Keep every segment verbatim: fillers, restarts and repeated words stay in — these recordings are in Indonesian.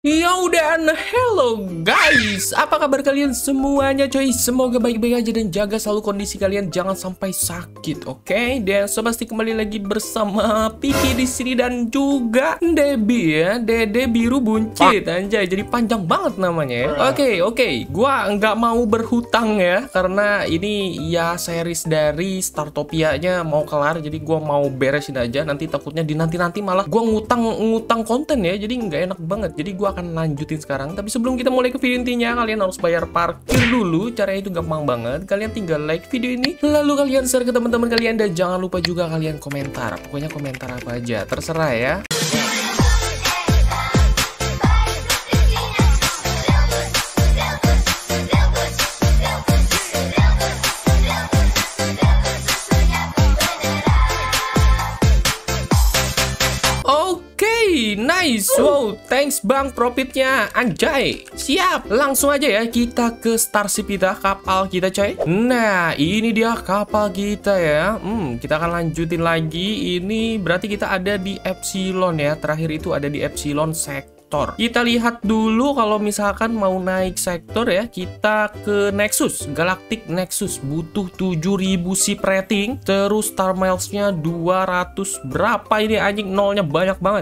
Ya udah, hello guys, apa kabar kalian semuanya coy? Semoga baik-baik aja dan jaga selalu kondisi kalian, jangan sampai sakit, oke? Okay? Dan so pasti kembali lagi bersama Piki di sini dan juga Debbie ya, Dede biru buncit, anjay, jadi panjang banget namanya ya. Oke, okay, oke, okay. Gua nggak mau berhutang ya, karena ini ya series dari Startopia-nya mau kelar, jadi gua mau beresin aja. Nanti takutnya di nanti-nanti malah gua ngutang ngutang konten ya, jadi nggak enak banget. Jadi gua akan lanjutin sekarang. Tapi sebelum kita mulai ke video intinya, kalian harus bayar parkir dulu. Caranya itu gampang banget. Kalian tinggal like video ini, lalu kalian share ke teman-teman kalian, dan jangan lupa juga kalian komentar. Pokoknya komentar apa aja, terserah ya. Nice, wow, thanks bang profitnya, anjay. Siap, langsung aja ya kita ke Starship kita, kapal kita coy. Nah, ini dia kapal kita ya. Hmm, kita akan lanjutin lagi. Ini berarti kita ada di Epsilon ya. Terakhir itu ada di Epsilon sektor. Kita lihat dulu kalau misalkan mau naik sektor ya, kita ke Nexus, Galactic Nexus, butuh tujuh ribu ship rating, terus star miles-nya dua ratus. Berapa ini anjing, nolnya banyak banget.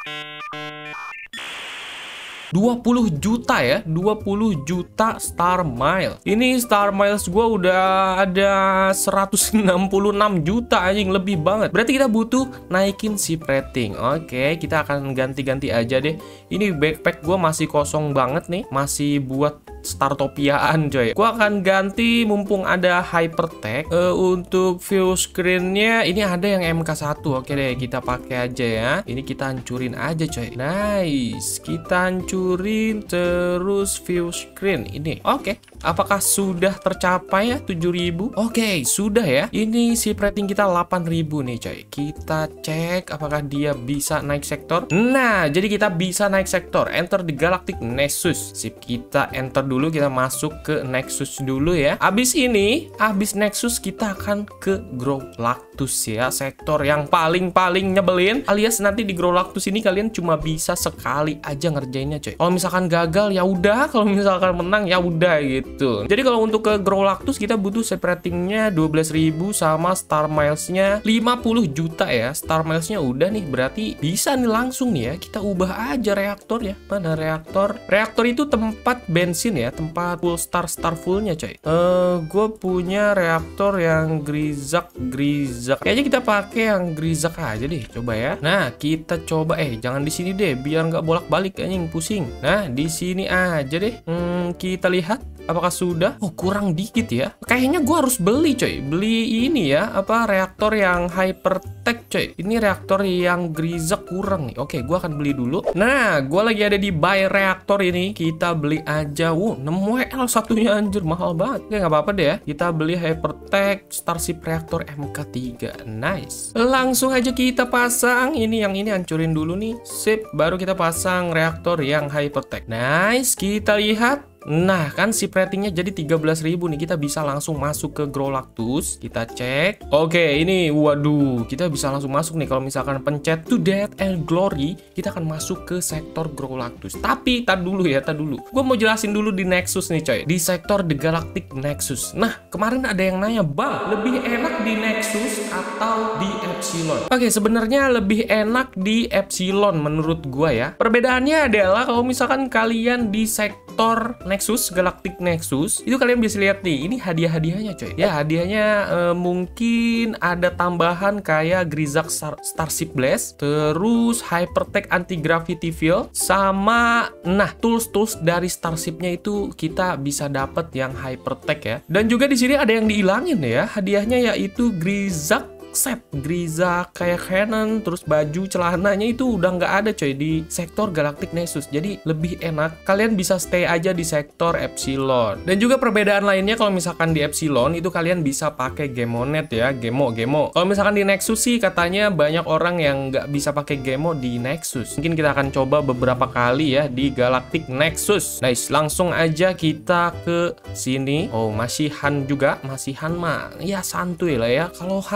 dua puluh juta ya, dua puluh juta star mile. Ini star miles gua udah ada seratus enam puluh enam juta anjing, lebih banget. Berarti kita butuh naikin ship rating. Oke, kita akan ganti-ganti aja deh. Ini backpack gua masih kosong banget nih, masih buat Startopiaan coy. Gua akan ganti mumpung ada hypertech. uh, Untuk view screen-nya ini ada yang M K satu. Oke deh, kita pakai aja ya. Ini kita hancurin aja coy. Nice, kita hancurin terus view screen ini. Oke, apakah sudah tercapai ya tujuh ribu? Oke, sudah ya. Ini ship rating kita delapan ribu nih coy. Kita cek apakah dia bisa naik sektor. Nah, jadi kita bisa naik sektor. Enter the Galactic Nexus. Sip, kita enter dulu. Dulu kita masuk ke Nexus dulu ya. Abis ini, abis Nexus kita akan ke Growlactus ya, sektor yang paling-paling nyebelin. Alias nanti di Growlactus ini kalian cuma bisa sekali aja ngerjainnya coy. Kalau misalkan gagal ya udah, kalau misalkan menang ya udah gitu. Jadi kalau untuk ke Growlactus kita butuh ship ratingnya dua belas ribu sama star milesnya lima puluh juta ya. Star milesnya udah nih, berarti bisa nih langsung nih ya. Kita ubah aja reaktor ya. Mana reaktor? Reaktor itu tempat bensin ya, tempat full star star fullnya coy. Uh, gue punya reaktor yang Grizak Grizak. Kayaknya kita pakai yang Grizak aja deh, coba ya. Nah, kita coba eh jangan di sini deh, biar nggak bolak-balik anjing pusing. Nah, di sini aja deh. Hmm, kita lihat apakah sudah. Oh, kurang dikit ya. Kayaknya gue harus beli coy. Beli ini ya, apa reaktor yang hypertech coy. Ini reaktor yang Grizak kurang nih. Oke, gue akan beli dulu. Nah, gue lagi ada di buy reaktor ini. Kita beli aja. Wow, enam W L satunya anjir, mahal banget. Oke, nggak apa-apa deh ya. Kita beli hypertech Starship Reactor M K tiga. Nice. Langsung aja kita pasang. Ini yang ini hancurin dulu nih. Sip, baru kita pasang reaktor yang hypertech. Nice, kita lihat. Nah, kan ship ratingnya jadi tiga belas ribu nih. Kita bisa langsung masuk ke Growlactus. Kita cek. Oke, ini waduh, kita bisa langsung masuk nih. Kalau misalkan pencet to death and glory, kita akan masuk ke sektor Growlactus. Tapi tar dulu ya, tar dulu. Gue mau jelasin dulu di Nexus nih coy. Di sektor The Galactic Nexus. Nah, kemarin ada yang nanya, "Bang, lebih enak di Nexus atau di Epsilon?" Oke, sebenarnya lebih enak di Epsilon menurut gua ya. Perbedaannya adalah kalau misalkan kalian di sektor Nexus, Galactic Nexus, itu kalian bisa lihat nih, ini hadiah-hadiahnya coy. Ya, hadiahnya eh, mungkin ada tambahan kayak Grizak Star Starship Blast, terus Hypertech Anti-Gravity Field, sama nah tools-tools dari Starshipnya itu kita bisa dapat yang Hypertech ya. Dan juga di sini ada yang dihilangin ya, hadiahnya yaitu Grizak set Grizak kayak cannon, terus baju celananya itu udah nggak ada coy di sektor Galactic Nexus. Jadi lebih enak kalian bisa stay aja di sektor Epsilon. Dan juga perbedaan lainnya, kalau misalkan di Epsilon itu kalian bisa pakai Gemonet ya, Gemo Gemo. Kalau misalkan di Nexus sih katanya banyak orang yang nggak bisa pakai Gemo di Nexus. Mungkin kita akan coba beberapa kali ya di Galactic Nexus. Nice, langsung aja kita ke sini. Oh, masih Han juga, masih Han mah ya santuy lah ya. Kalau Han mah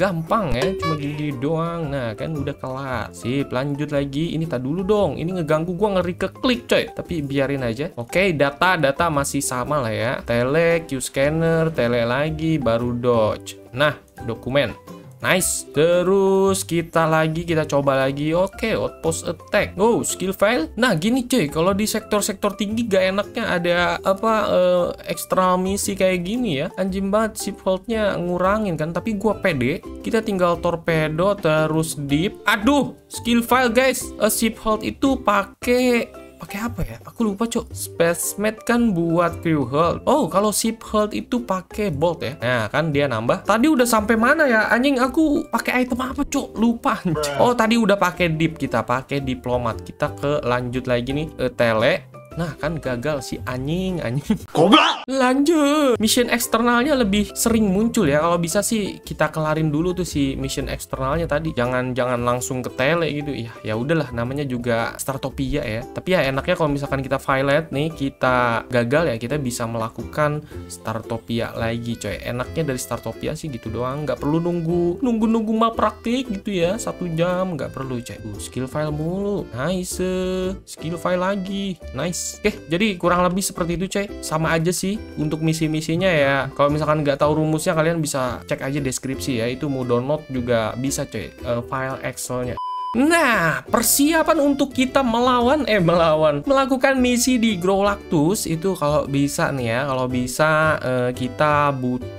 gampang ya, cuma gini-gini doang. Nah kan udah kelar. Sip, lanjut lagi. Ini tak dulu dong, ini ngeganggu gua, ngeri ke klik coy. Tapi biarin aja. Oke, data data masih sama lah ya. Tele, Q scanner, tele lagi, baru dodge. Nah, dokumen. Nice. Terus kita lagi, kita coba lagi. Oke, outpost attack. Oh, skill file. Nah, gini cuy, kalau di sektor-sektor tinggi gak enaknya ada apa uh, ekstra misi kayak gini ya. Anjing banget, ship hold-nya ngurangin kan, tapi gua pede. Kita tinggal torpedo terus deep. Aduh, skill file guys. Uh, ship hold itu pakai pakai apa ya? Aku lupa cok. Space Mate kan buat crew hold. Oh, kalau ship hold itu pakai bolt ya. Nah, kan dia nambah. Tadi udah sampai mana ya? Anjing, aku pakai item apa cok? Lupa. Oh, tadi udah pakai deep, kita pakai diplomat. Kita ke lanjut lagi nih ke tele. Nah kan gagal si anjing anjing. Goblok. Lanjut. Mission eksternalnya lebih sering muncul ya. Kalau bisa sih kita kelarin dulu tuh si mission eksternalnya tadi. Jangan jangan langsung ke tele gitu. Ya ya udahlah, namanya juga Startopia ya. Tapi ya enaknya kalau misalkan kita violet nih, kita gagal ya, kita bisa melakukan Startopia lagi coy. Enaknya dari Startopia sih gitu doang. Nggak perlu nunggu nunggu nunggu mal praktik gitu ya. Satu jam nggak perlu coy. Uh, skill file mulu. Nice. Skill file lagi. Nice. Oke, jadi kurang lebih seperti itu coy. Sama aja sih untuk misi-misinya ya. Kalau misalkan nggak tahu rumusnya, kalian bisa cek aja deskripsi ya. Itu mau download juga bisa coy, uh, file Excelnya. Nah, persiapan untuk kita melawan, eh melawan, melakukan misi di Growlactus itu kalau bisa nih ya, kalau bisa eh, kita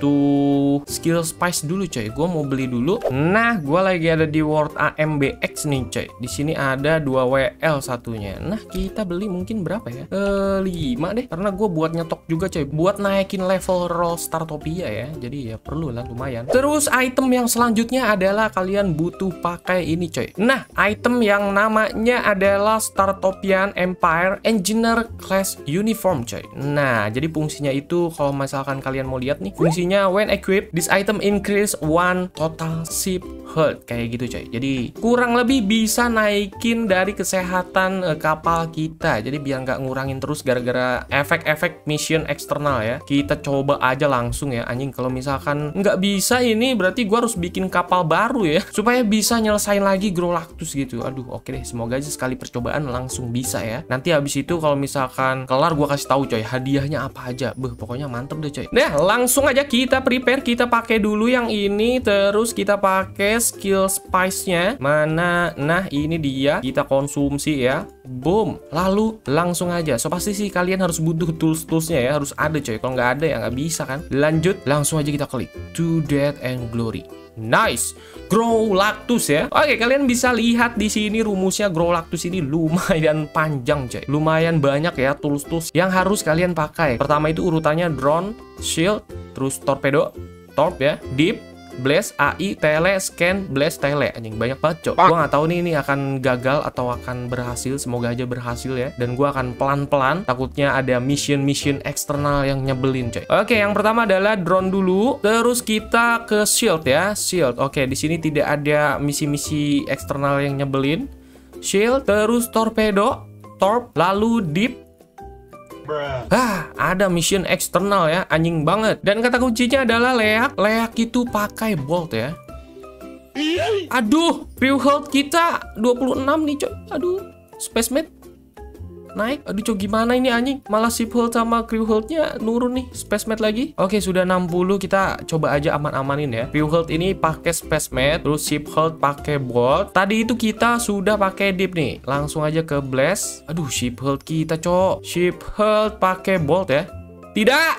butuh skill spice dulu coy. Gue mau beli dulu. Nah, gue lagi ada di World A M B X nih coy. Di sini ada dua W L satunya. Nah, kita beli mungkin berapa ya? Eh, lima deh, karena gue buat nyetok juga coy, buat naikin level roll Startopia ya. Jadi ya perlu lah lumayan. Terus item yang selanjutnya adalah kalian butuh pakai ini coy. Nah, item yang namanya adalah Startopian Empire Engineer Class Uniform coy. Nah, jadi fungsinya itu kalau misalkan kalian mau lihat nih, fungsinya when equipped, this item increase one total ship health kayak gitu coy. Jadi kurang lebih bisa naikin dari kesehatan uh, kapal kita. Jadi biar nggak ngurangin terus gara-gara efek-efek mission eksternal ya. Kita coba aja langsung ya anjing. Kalau misalkan nggak bisa ini berarti gua harus bikin kapal baru ya, supaya bisa nyelesain lagi Growlactus gitu. Aduh, oke deh, semoga aja sekali percobaan langsung bisa ya. Nanti habis itu kalau misalkan kelar gua kasih tahu coy hadiahnya apa aja. Beh, pokoknya mantep deh coy. Nah, langsung aja kita prepare, kita pakai dulu yang ini, terus kita pakai skill spice-nya. Mana? Nah, ini dia. Kita konsumsi ya. Boom. Lalu langsung aja. So pasti sih kalian harus butuh tools-toolsnya ya, harus ada coy. Kalau nggak ada ya nggak bisa kan. Lanjut, langsung aja kita klik To Death and Glory. Nice, Growlactus ya. Oke, kalian bisa lihat di sini rumusnya. Growlactus ini lumayan panjang coy, lumayan banyak ya tools-tools yang harus kalian pakai. Pertama itu urutannya drone, shield, terus torpedo, torp ya, deep, blast, A I, tele, scan, blast, tele. Anjing banyak banget cok. Gua nggak tahu nih ini akan gagal atau akan berhasil. Semoga aja berhasil ya. Dan gua akan pelan-pelan. Takutnya ada mission-mission eksternal yang nyebelin coy. Oke, yang pertama adalah drone dulu. Terus kita ke shield ya. Shield. Oke, di sini tidak ada misi-misi eksternal yang nyebelin. Shield, terus torpedo, torp, lalu deep. Ah, ada mission eksternal ya, anjing banget. Dan kata kuncinya adalah leak. Leak itu pakai bolt ya. Aduh, crew hold kita dua puluh enam nih coy. Aduh, Space Mate naik. Aduh cok, gimana ini anjing? Malah ship hold sama crew hold-nya nurun nih. Space Mate lagi. Oke, sudah enam puluh. Kita coba aja aman-amanin ya. Crew hold ini pakai Space Mate, terus ship hold pakai bolt. Tadi itu kita sudah pakai deep nih. Langsung aja ke blast. Aduh, ship hold kita cok. Ship hold pakai bolt ya. Tidak.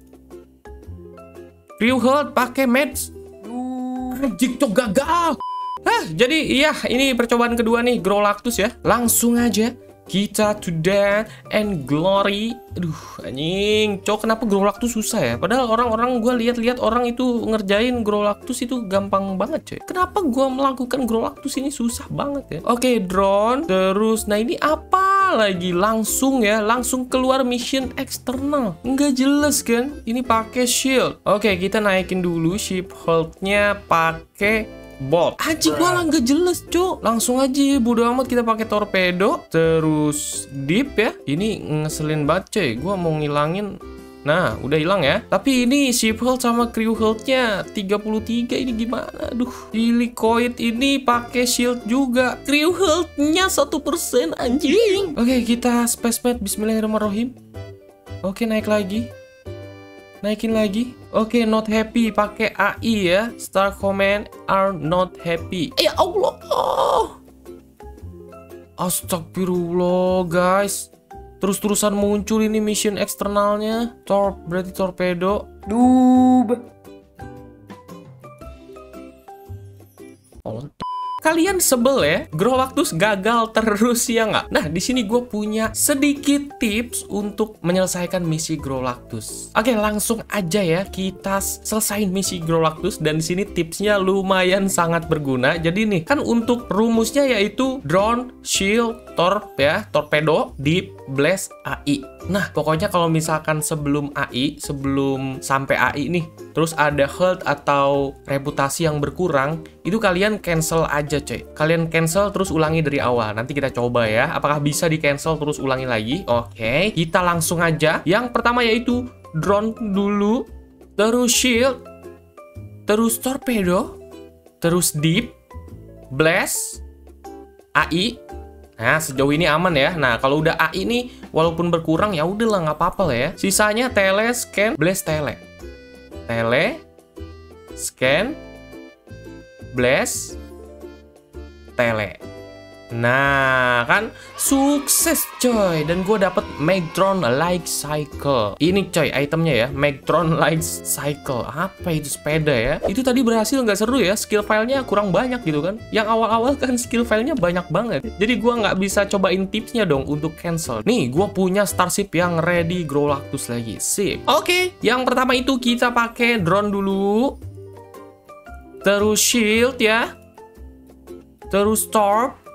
Crew hold pakai match. Anjing cok, gagal. Hah, jadi iya, ini percobaan kedua nih Growlactus ya. Langsung aja kita To Death and Glory. Aduh, anjing. Cok, kenapa Growlactus susah ya? Padahal orang-orang gue lihat-lihat orang itu ngerjain Growlactus itu gampang banget, coy. Kenapa gue melakukan Growlactus ini susah banget ya? Oke, drone. Terus, nah ini apa lagi? Langsung ya, langsung keluar mission eksternal. Nggak jelas kan? Ini pakai shield. Oke, kita naikin dulu ship hold-nya pakai bolt. Anjing, malah nggak jelas cok. Langsung aja bodo amat kita pakai torpedo. Terus deep ya. Ini ngeselin banget coy. Gua mau ngilangin Nah, udah hilang ya. Tapi ini ship health sama crew health-nya tiga puluh tiga, ini gimana? Aduh, Silicoid ini pakai shield juga. Crew health-nya satu persen anjing. Oke, kita space mat, bismillahirrahmanirrahim. Oke, naik lagi. Naikin lagi. Oke, not happy pakai A I ya. Star command are not happy. Ya Allah. Astagfirullah, guys. Terus-terusan muncul ini mission eksternalnya. Torp, berarti torpedo. Dub. Oh. Kalian sebel ya, Growlactus gagal terus ya nggak? Nah, di sini gue punya sedikit tips untuk menyelesaikan misi Growlactus. Oke, langsung aja ya kita selesain misi Growlactus, dan di sini tipsnya lumayan sangat berguna. Jadi nih, kan untuk rumusnya yaitu drone, shield, torp ya, torpedo, deep, blast, A I. Nah, pokoknya kalau misalkan sebelum A I, sebelum sampai A I nih, terus ada health atau reputasi yang berkurang, itu kalian cancel aja coy. Kalian cancel terus ulangi dari awal. Nanti kita coba ya, apakah bisa di cancel terus ulangi lagi. Oke, kita langsung aja. Yang pertama yaitu drone dulu, terus shield, terus torpedo, terus deep, blast, A I. Nah, sejauh ini aman ya. Nah, kalau udah A I ini walaupun berkurang ya udahlah, nggak apa-apa lah ya. Sisanya tele, scan, blast, tele. Tele, scan, blast, tele. Nah, kan sukses coy. Dan gue dapet Magtron Light Cycle. Ini coy itemnya ya, Magtron Light Cycle. Apa itu sepeda ya? Itu tadi berhasil nggak seru ya? Skill filenya kurang banyak gitu kan? Yang awal-awal kan skill filenya banyak banget. Jadi gue nggak bisa cobain tipsnya dong untuk cancel. Nih, gue punya Starship yang ready Growlactus lagi. Sip. Oke, yang pertama itu kita pakai drone dulu. Terus shield ya. Terus torp.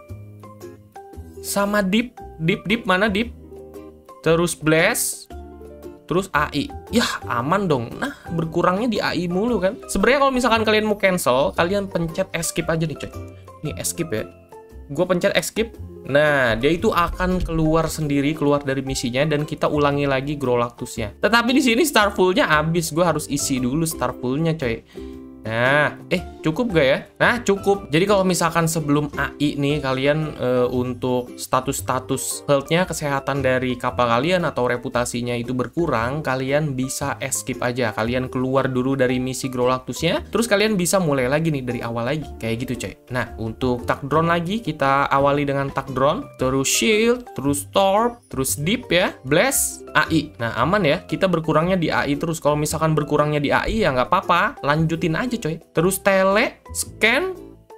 Sama deep, deep, deep mana deep? Terus blast, terus A I. Yah, aman dong. Nah, berkurangnya di A I mulu kan. Sebenarnya kalau misalkan kalian mau cancel, kalian pencet escape aja nih coy. Nih escape ya. Gue pencet escape. Nah, dia itu akan keluar sendiri, keluar dari misinya, dan kita ulangi lagi Growlactusnya. Tetapi di sini star full-nya habis. Gue harus isi dulu star full-nya coy. Nah, eh cukup gak ya? Nah, cukup. Jadi kalau misalkan sebelum A I nih kalian e, untuk status-status health-nya, kesehatan dari kapal kalian atau reputasinya itu berkurang, kalian bisa escape aja. Kalian keluar dulu dari misi Growlactusnya, terus kalian bisa mulai lagi nih dari awal lagi. Kayak gitu coy. Nah, untuk tak drone lagi, kita awali dengan tak drone, terus shield, terus torp, terus deep ya, blast, A I. Nah, aman ya. Kita berkurangnya di A I terus. Kalau misalkan berkurangnya di A I ya nggak apa-apa, lanjutin aja coy. Terus tele, scan,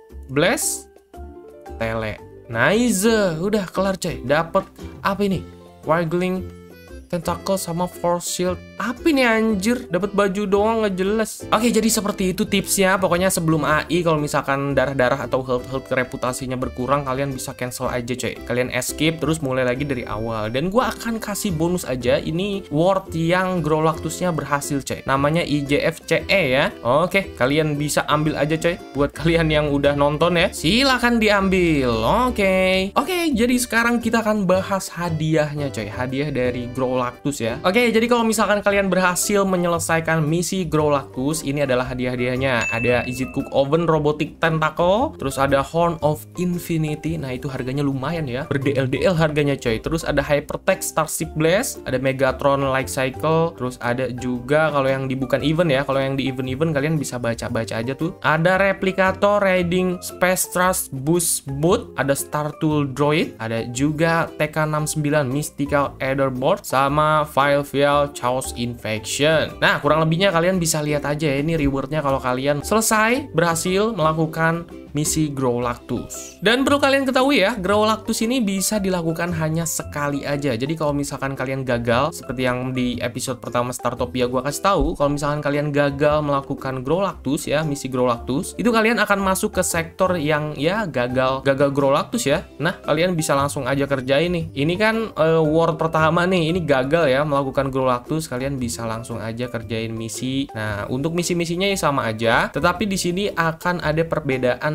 blast, tele. Nice, udah kelar coy. Dapat apa ini? Wiggling tentacle sama force shield. Apa ini anjir? Dapat baju doang nggak jelas. Oke, jadi seperti itu tipsnya. Pokoknya sebelum A I, kalau misalkan darah-darah atau health-health reputasinya berkurang, kalian bisa cancel aja coy. Kalian escape terus mulai lagi dari awal. Dan gua akan kasih bonus aja. Ini word yang Growlactusnya berhasil coy. Namanya I J F C E ya. Oke, kalian bisa ambil aja coy. Buat kalian yang udah nonton ya, silakan diambil. Oke. Oke, jadi sekarang kita akan bahas hadiahnya coy. Hadiah dari Growlactus ya. Oke, jadi kalau misalkan kalian berhasil menyelesaikan misi Growlactus, ini adalah hadiah-hadiahnya. Ada Easy Cook Oven Robotic Tentacle, terus ada Horn of Infinity. Nah, itu harganya lumayan ya, ber-D L D L harganya coy. Terus ada Hypertech Starship Blast, ada Megatron Light Cycle, terus ada juga kalau yang di bukan event ya, kalau yang di event-event kalian bisa baca-baca aja tuh. Ada Replicator Riding Space Thrust Boost Boot, ada Star Tool Droid, ada juga T K enam sembilan Mystical Etherboard, sama File Vial Chaos Infection. Nah, kurang lebihnya kalian bisa lihat aja ya, ini rewardnya kalau kalian selesai berhasil melakukan misi Growlactus. Dan perlu kalian ketahui ya, Growlactus ini bisa dilakukan hanya sekali aja. Jadi kalau misalkan kalian gagal, seperti yang di episode pertama Startopia gua kasih tahu, kalau misalkan kalian gagal melakukan Growlactus ya, misi Growlactus, itu kalian akan masuk ke sektor yang ya gagal gagal Growlactus ya. Nah, kalian bisa langsung aja kerjain nih. Ini kan uh, world pertama nih, ini gagal ya melakukan Growlactus, kalian bisa langsung aja kerjain misi. Nah, untuk misi-misinya ya sama aja, tetapi di sini akan ada perbedaan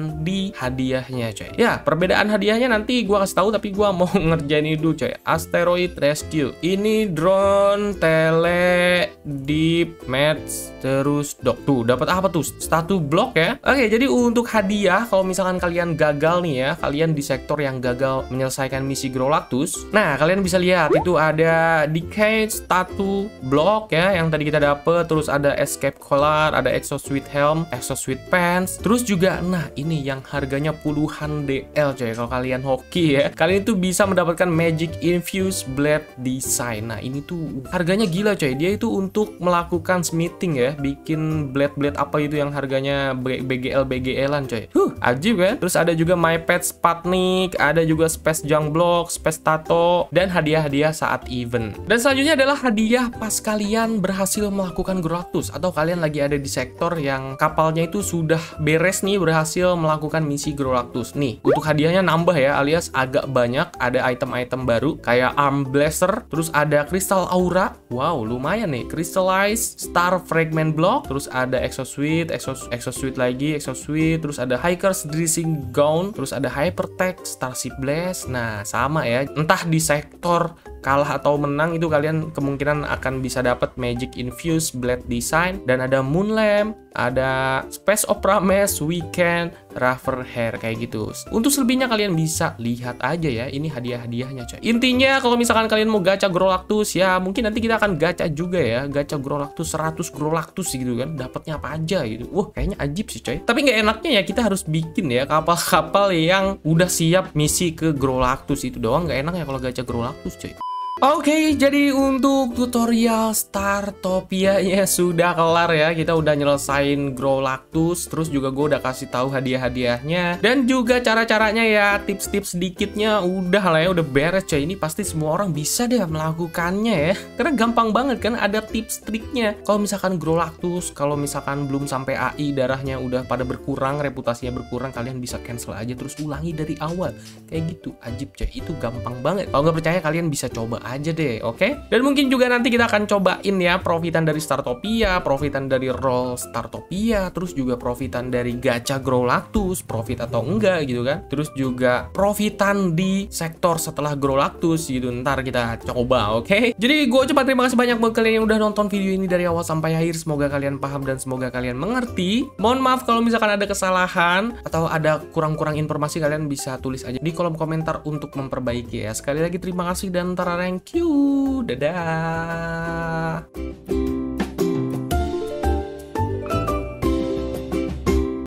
perbedaan di hadiahnya coy. Ya, perbedaan hadiahnya nanti gua kasih tahu, tapi gua mau ngerjain ini dulu coy. Asteroid Rescue. Ini drone, tele, deep, match, terus dok. Tuh, dapat apa tuh? Satu blok ya. Oke, jadi untuk hadiah kalau misalkan kalian gagal nih ya, kalian di sektor yang gagal menyelesaikan misi Growlactus. Nah, kalian bisa lihat itu ada Decade Statue Block ya yang tadi kita dapet, terus ada Escape Collar, ada Exosuit Helm, Exosuit Pants, terus juga nah ini yang harganya puluhan D L coy. Kalau kalian hoki ya, kalian itu bisa mendapatkan Magic Infused Blade Design. Nah, ini tuh harganya gila coy. Dia itu untuk melakukan smithing ya, bikin blade-blade apa itu yang harganya B G L B G L-an coy. Huh, ajib kan? Terus ada juga My Pet Sputnik, ada juga Space Junk Block, Space Tato, dan hadiah-hadiah saat event. Dan selanjutnya adalah hadiah pas kalian berhasil melakukan Growlactus atau kalian lagi ada di sektor yang kapalnya itu sudah beres nih, berhasil melakukan misi Growlactus. Nih, untuk hadiahnya nambah ya, alias agak banyak. Ada item-item baru kayak Arm Blaster, terus ada Crystal Aura. Wow, lumayan nih. Crystallize Star Fragment Block, terus ada Exosuit, Exos Exosuit lagi, Exosuit, terus ada Hiker's Dressing Gown, terus ada Hypertech, Starship Blast. Nah, sama ya. Entah di sektor kalah atau menang itu kalian kemungkinan akan bisa dapat Magic Infused Blade Design, dan ada Moon Lamp, ada Space Opera Mesh, Weekend, Raver Hair kayak gitu. Untuk selebihnya kalian bisa lihat aja ya, ini hadiah-hadiahnya coy. Intinya kalau misalkan kalian mau gacha Growlactus ya, mungkin nanti kita akan gacha juga ya, gacha Growlactus seratus Growlactus gitu kan, dapatnya apa aja gitu. Wah, kayaknya ajib sih coy. Tapi nggak enaknya ya kita harus bikin ya kapal-kapal yang udah siap misi ke Growlactus itu doang. Nggak enak ya kalau gacha Growlactus coy. Oke, okay, jadi untuk tutorial Startopia-nya sudah kelar ya. Kita udah nyelesain Growlactus, terus juga gue udah kasih tahu hadiah-hadiahnya dan juga cara-caranya ya, tips-tips sedikitnya udah lah ya, udah beres coy. Ini pasti semua orang bisa deh melakukannya ya. Karena gampang banget kan, ada tips triknya. Kalau misalkan Growlactus, kalau misalkan belum sampai A I, darahnya udah pada berkurang, reputasinya berkurang, kalian bisa cancel aja terus ulangi dari awal. Kayak gitu, ajib coy. Itu gampang banget. Kalau nggak percaya kalian bisa coba aja deh, oke? Okay? Dan mungkin juga nanti kita akan cobain ya profitan dari Startopia, profitan dari roll Startopia, terus juga profitan dari gacha Growlactus, profit atau enggak gitu kan? Terus juga profitan di sektor setelah Growlactus gitu. Ntar kita coba, oke? Okay? Jadi gue ucapkan terima kasih banyak buat kalian yang udah nonton video ini dari awal sampai akhir. Semoga kalian paham dan semoga kalian mengerti. Mohon maaf kalau misalkan ada kesalahan atau ada kurang-kurang informasi, kalian bisa tulis aja di kolom komentar untuk memperbaiki ya. Sekali lagi terima kasih dan thank you. Dadah.